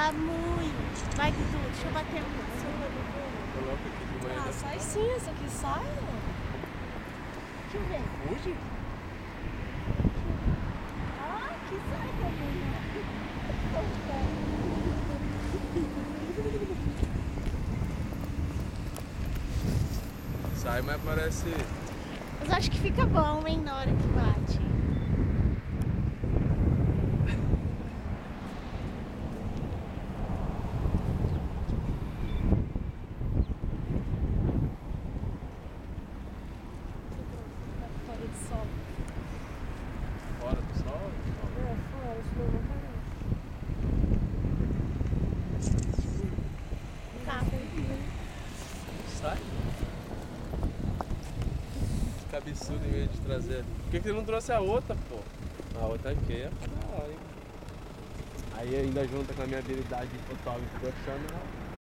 Tá muito. Vai, Dudu, deixa eu bater um pouco. Coloca aqui de manhã. Ah, sai sim, essa aqui sai, ó. Deixa eu ver. Fuge? Ah, que sai também, né? Sai, mas parece... Mas acho que fica bom, hein, na hora que bate. Fora de sol. Fora do sol? É, fora, senão não aparece. Tá. Sai. Que absurdo em vez de trazer. Por que você não trouxe a outra, pô? A outra aqui é pra lá, hein? Aí ainda junta com a minha habilidade de fotógrafo profissional.